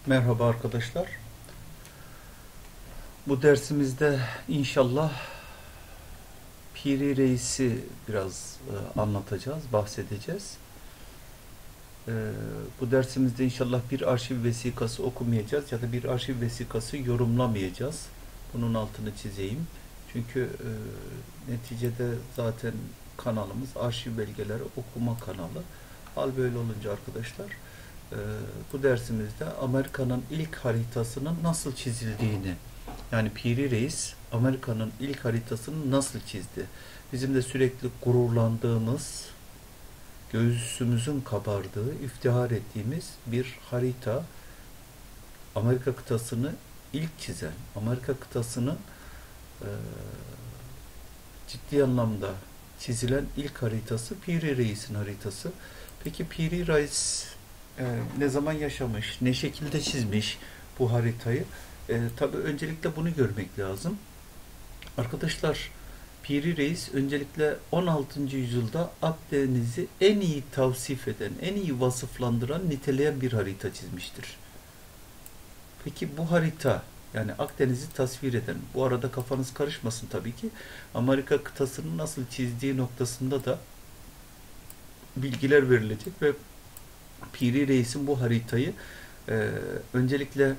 Merhaba arkadaşlar. Bu dersimizde inşallah Piri Reis'i biraz anlatacağız, bahsedeceğiz. Bu dersimizde inşallah bir arşiv vesikası okumayacağız ya da bir arşiv vesikası yorumlamayacağız. Bunun altını çizeyim. Çünkü neticede zaten kanalımız arşiv belgeleri okuma kanalı. Hal böyle olunca arkadaşlar bu dersimizde Amerika'nın ilk haritasının nasıl çizildiğini, yani Piri Reis Amerika'nın ilk haritasını nasıl çizdi? Bizim de sürekli gururlandığımız, göğsümüzün kabardığı, iftihar ettiğimiz bir harita. Amerika kıtasını ilk çizen, Amerika kıtasının e, ciddi anlamda çizilen ilk haritası Piri Reis'in haritası. Peki Piri Reis ne zaman yaşamış, ne şekilde çizmiş bu haritayı? Tabii öncelikle bunu görmek lazım. Arkadaşlar, Piri Reis öncelikle 16. yüzyılda Akdeniz'i en iyi tavsif eden, en iyi vasıflandıran, niteleyen bir harita çizmiştir. Peki bu harita, yani Akdeniz'i tasvir eden, bu arada kafanız karışmasın tabii ki, Amerika kıtasını nasıl çizdiği noktasında da bilgiler verilecek ve Piri Reis'in bu haritayı öncelikle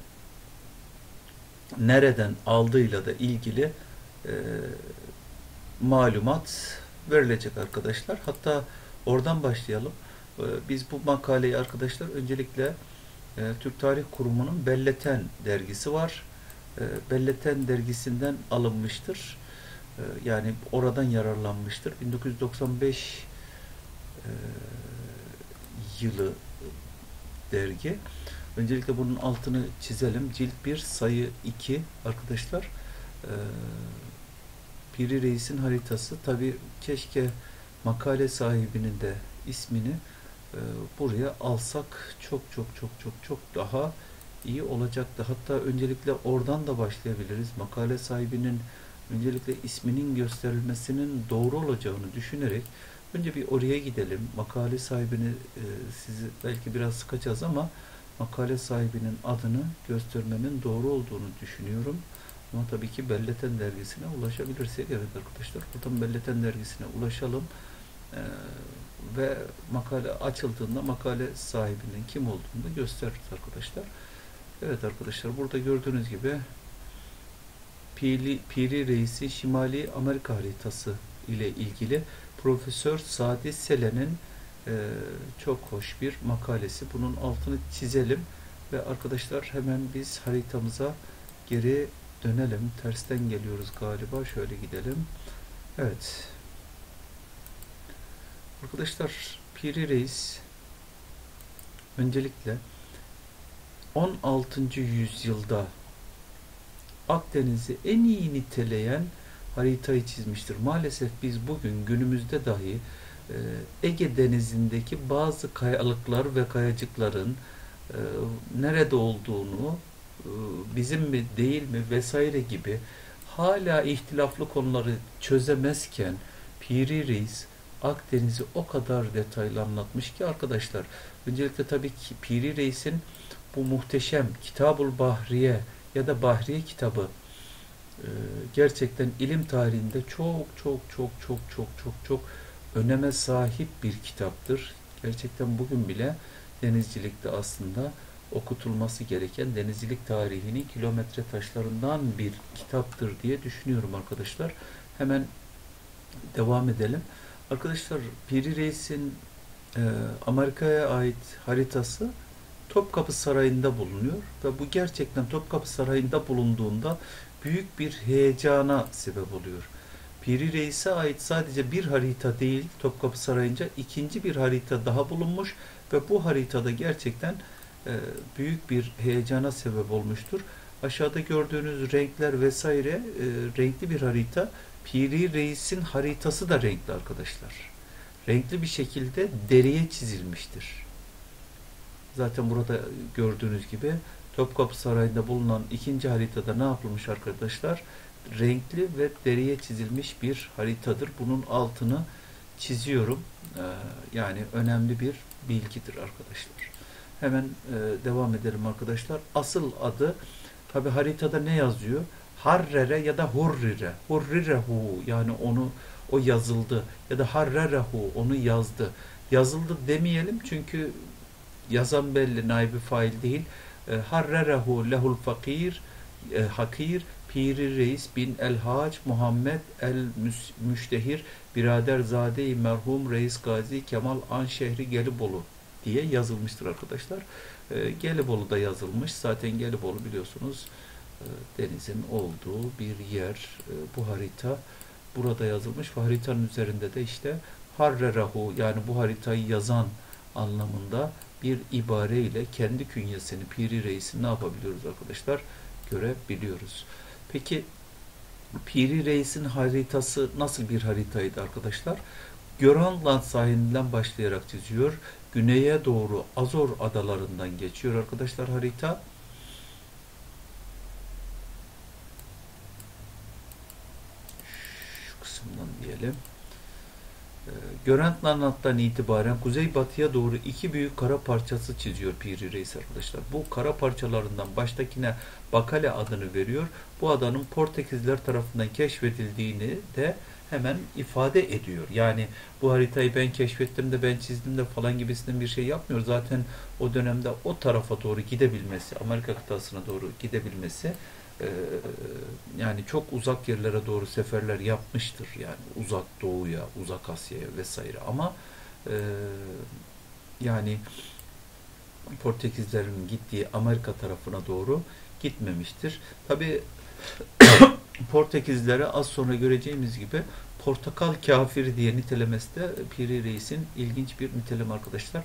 nereden aldığıyla da ilgili e, malumat verilecek arkadaşlar. Hatta oradan başlayalım. Biz bu makaleyi arkadaşlar öncelikle Türk Tarih Kurumu'nun Belleten dergisi var. Belleten dergisinden alınmıştır. Yani oradan yararlanmıştır. 1995 yılı dergi. Öncelikle bunun altını çizelim. Cilt 1, sayı 2 arkadaşlar. Piri Reis'in haritası. Tabi keşke makale sahibinin de ismini buraya alsak çok çok çok çok çok daha iyi olacaktı. Hatta öncelikle oradan da başlayabiliriz. Makale sahibinin öncelikle isminin gösterilmesinin doğru olacağını düşünerek önce bir oraya gidelim. Makale sahibini sizi belki biraz sıkacağız ama makale sahibinin adını göstermenin doğru olduğunu düşünüyorum. Ama tabii ki Belleten dergisine ulaşabilirsek, evet arkadaşlar, buradan Belleten dergisine ulaşalım. Ve makale açıldığında makale sahibinin kim olduğunu da gösteririz arkadaşlar. Evet arkadaşlar, burada gördüğünüz gibi Piri Reis'i Şimali Amerika haritası ile ilgili Profesör Sadi Selen'in çok hoş bir makalesi. Bunun altını çizelim ve arkadaşlar hemen biz haritamıza geri dönelim. Tersten geliyoruz galiba. Şöyle gidelim. Evet. Arkadaşlar, Piri Reis öncelikle 16. yüzyılda Akdeniz'i en iyi niteleyen haritayı çizmiştir. Maalesef biz bugün günümüzde dahi Ege Denizi'ndeki bazı kayalıklar ve kayacıkların nerede olduğunu, bizim mi değil mi vesaire gibi hala ihtilaflı konuları çözemezken Piri Reis Akdeniz'i o kadar detaylı anlatmış ki arkadaşlar. Öncelikle tabii ki Piri Reis'in bu muhteşem Kitabul Bahriye ya da Bahriye kitabı gerçekten ilim tarihinde çok çok çok çok çok çok çok öneme sahip bir kitaptır. Gerçekten bugün bile denizcilikte aslında okutulması gereken, denizcilik tarihini kilometre taşlarından bir kitaptır diye düşünüyorum arkadaşlar. Hemen devam edelim. Arkadaşlar, Piri Reis'in Amerika'ya ait haritası Topkapı Sarayı'nda bulunuyor ve bu gerçekten Topkapı Sarayı'nda bulunduğunda büyük bir heyecana sebep oluyor. Piri Reis'e ait sadece bir harita değil, Topkapı Sarayı'nca ikinci bir harita daha bulunmuş ve bu haritada gerçekten büyük bir heyecana sebep olmuştur. Aşağıda gördüğünüz renkler vesaire renkli bir harita. Piri Reis'in haritası da renkli arkadaşlar. Renkli bir şekilde deriye çizilmiştir. Zaten burada gördüğünüz gibi Topkapı Sarayı'nda bulunan ikinci haritada ne yapılmış arkadaşlar? Renkli ve deriye çizilmiş bir haritadır. Bunun altını çiziyorum. Yani önemli bir bilgidir arkadaşlar. Hemen devam edelim arkadaşlar. Asıl adı, tabi haritada ne yazıyor? Harrere ya da hurrire. Hurrirehu, yani o yazıldı. Ya da harrerehu, onu yazdı. Yazıldı demeyelim çünkü yazan belli, naibi fail değil. Harrerehu lehul fakir, hakir, Piri Reis bin El Hac Muhammed El Müştehir Biraderzade-i merhum Reis Gazi Kemal An şehri Gelibolu diye yazılmıştır arkadaşlar. Gelibolu'da yazılmış. Zaten Gelibolu biliyorsunuz denizin olduğu bir yer. Bu harita burada yazılmış ve haritanın üzerinde de işte Harrerahu, yani bu haritayı yazan anlamında bir ibareyle kendi künyesini, Piri Reis'i ne yapabiliyoruz arkadaşlar? Görebiliyoruz. Peki Piri Reis'in haritası nasıl bir haritaydı arkadaşlar? Grönland sahilinden başlayarak çiziyor. Güneye doğru Azor adalarından geçiyor arkadaşlar harita. Şu kısımdan diyelim. Grönland'dan itibaren kuzeybatıya doğru iki büyük kara parçası çiziyor Piri Reis arkadaşlar. Bu kara parçalarından baştakine Bakale adını veriyor. Bu adanın Portekizler tarafından keşfedildiğini de hemen ifade ediyor. Yani bu haritayı ben keşfettim de ben çizdim de falan gibisinden bir şey yapmıyor. Zaten o dönemde o tarafa doğru gidebilmesi, Amerika kıtasına doğru gidebilmesi, yani çok uzak yerlere doğru seferler yapmıştır. Yani uzak doğuya, uzak Asya'ya vesaire. Ama yani Portekizlerin gittiği Amerika tarafına doğru gitmemiştir. Tabi Portekizlere az sonra göreceğimiz gibi portakal kafiri diye nitelemesi de Piri Reis'in ilginç bir niteleme arkadaşlar.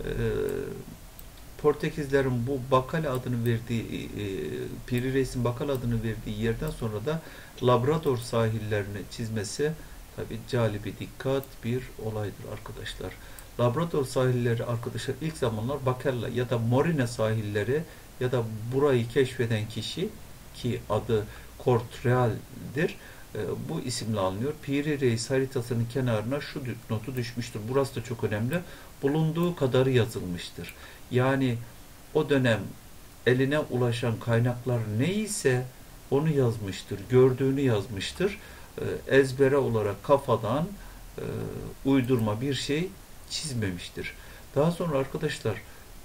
Portekizlerin bu Bakale adını verdiği, Piri Reis'in Bakale adını verdiği yerden sonra da Labrador sahillerini çizmesi tabi calibi dikkat bir olaydır arkadaşlar. Labrador sahilleri arkadaşlar ilk zamanlar Bakella ya da Morine sahilleri ya da burayı keşfeden kişi, ki adı Cortreal'dir, bu isimle alınıyor. Piri Reis haritasının kenarına şu notu düşmüştür. Burası da çok önemli. Bulunduğu kadarı yazılmıştır. Yani o dönem eline ulaşan kaynaklar neyse onu yazmıştır. Gördüğünü yazmıştır. Ezbere olarak kafadan uydurma bir şey çizmemiştir. Daha sonra arkadaşlar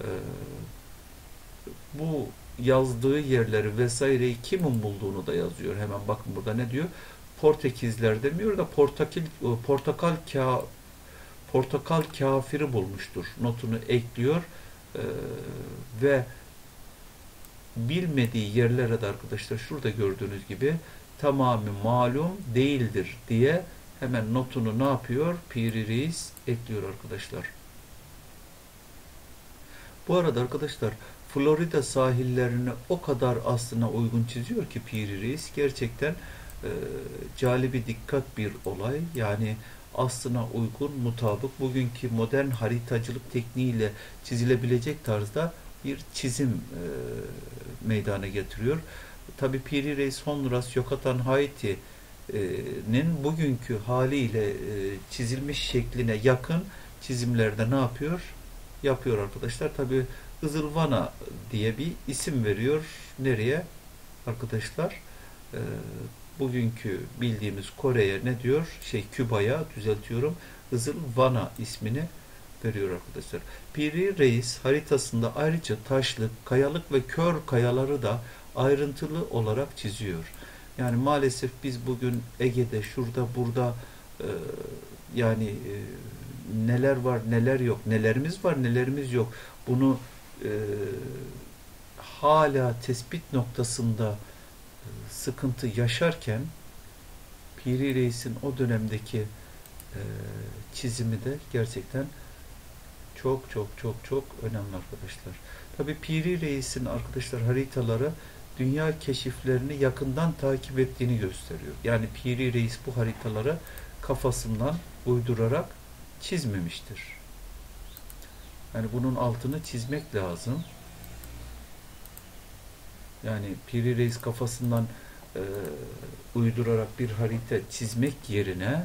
bu yazdığı yerleri vesaireyi kimin bulduğunu da yazıyor. Hemen bakın burada ne diyor? Portekizler demiyor da portakal kafiri bulmuştur. Notunu ekliyor ve bilmediği yerlere de arkadaşlar şurada gördüğünüz gibi tamamı malum değildir diye hemen notunu ne yapıyor? Piri Reis ekliyor arkadaşlar. Bu arada arkadaşlar Florida sahillerini o kadar aslına uygun çiziyor ki Piri Reis, gerçekten calibi dikkat bir olay. Yani aslına uygun, mutabık, bugünkü modern haritacılık tekniğiyle çizilebilecek tarzda bir çizim meydana getiriyor. Tabi Piri Reis Honduras, Yucatan, Haiti'nin bugünkü haliyle çizilmiş şekline yakın çizimlerde ne yapıyor? Yapıyor arkadaşlar. Tabi Izılvana diye bir isim veriyor. Nereye? Arkadaşlar bugünkü bildiğimiz Kore'ye ne diyor? Küba'ya düzeltiyorum. Izılvana ismini veriyor arkadaşlar. Piri Reis haritasında ayrıca taşlık, kayalık ve kör kayaları da ayrıntılı olarak çiziyor. Yani maalesef biz bugün Ege'de, şurada, burada yani neler var, neler yok, nelerimiz var, nelerimiz yok. Bunu hala tespit noktasında sıkıntı yaşarken Piri Reis'in o dönemdeki çizimi de gerçekten çok çok çok çok önemli arkadaşlar. Tabi Piri Reis'in arkadaşlar haritaları dünya keşiflerini yakından takip ettiğini gösteriyor. Yani Piri Reis bu haritaları kafasından uydurarak çizmemiştir. Yani bunun altını çizmek lazım. Yani Piri Reis kafasından uydurarak bir harita çizmek yerine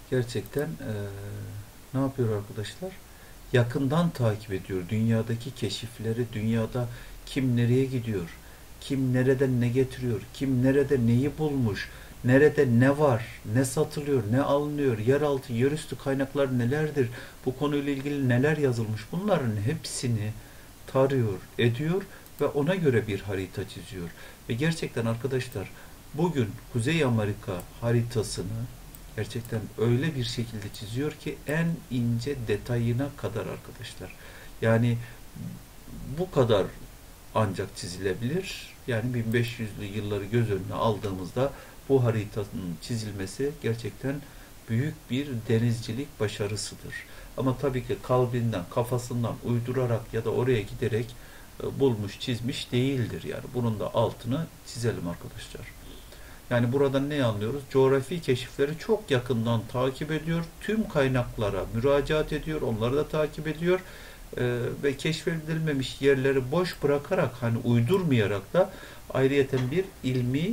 gerçekten ne yapıyor arkadaşlar? Yakından takip ediyor. Dünyadaki keşifleri, dünyada kim nereye gidiyor, kim nereden ne getiriyor, kim nerede neyi bulmuş, nerede ne var, ne satılıyor, ne alınıyor, yeraltı, yerüstü kaynaklar nelerdir, bu konuyla ilgili neler yazılmış, bunların hepsini tarıyor, ediyor ve ona göre bir harita çiziyor. Ve gerçekten arkadaşlar bugün Kuzey Amerika haritasını gerçekten öyle bir şekilde çiziyor ki en ince detayına kadar arkadaşlar. Yani bu kadar ancak çizilebilir. Yani 1500'lü yılları göz önüne aldığımızda bu haritanın çizilmesi gerçekten büyük bir denizcilik başarısıdır. Ama tabii ki kalbinden, kafasından uydurarak ya da oraya giderek bulmuş, çizmiş değildir. Yani bunun da altını çizelim arkadaşlar. Yani buradan ne anlıyoruz? Coğrafi keşifleri çok yakından takip ediyor. Tüm kaynaklara müracaat ediyor. Onları da takip ediyor. Ve keşfedilmemiş yerleri boş bırakarak hani uydurmayarak da ayrıyeten bir ilmi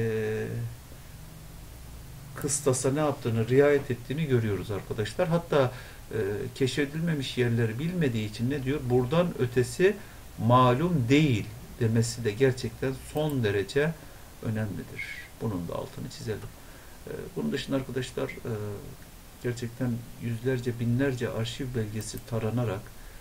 kıstasa ne yaptığını, riayet ettiğini görüyoruz arkadaşlar. Hatta keşfedilmemiş yerleri bilmediği için ne diyor? Buradan ötesi malum değil demesi de gerçekten son derece önemlidir. Bunun da altını çizelim. Bunun dışında arkadaşlar gerçekten yüzlerce, binlerce arşiv belgesi taranarak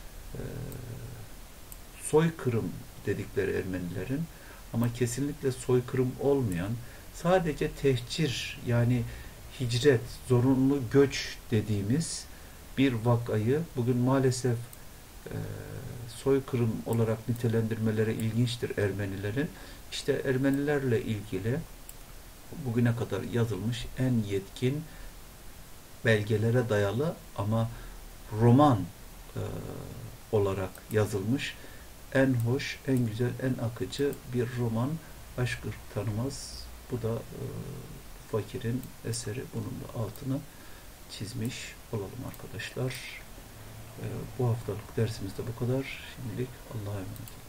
soykırım dedikleri Ermenilerin ama kesinlikle soykırım olmayan sadece tehcir yani hicret, zorunlu göç dediğimiz bir vakayı bugün maalesef e, soykırım olarak nitelendirmeleri ilginçtir Ermenilerin. İşte Ermenilerle ilgili bugüne kadar yazılmış en yetkin belgelere dayalı ama roman e, olarak yazılmış en hoş, en güzel, en akıcı bir roman Aşk Irk Tanımaz. Bu da fakirin eseri. Bunun da altını çizmiş olalım arkadaşlar. Bu haftalık dersimiz de bu kadar. Şimdilik Allah'a emanet olun.